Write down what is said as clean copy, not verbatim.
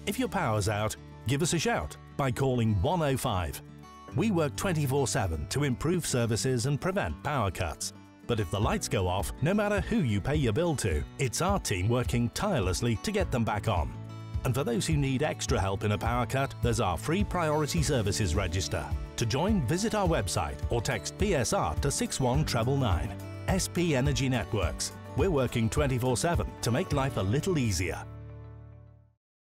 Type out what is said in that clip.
If your power's out, give us a shout by calling 105. We work 24/7 to improve services and prevent power cuts. But if the lights go off, no matter who you pay your bill to, it's our team working tirelessly to get them back on. And for those who need extra help in a power cut, there's our free Priority Services Register. To join, visit our website or text PSR to 61999. SP Energy Networks. We're working 24/7 to make life a little easier.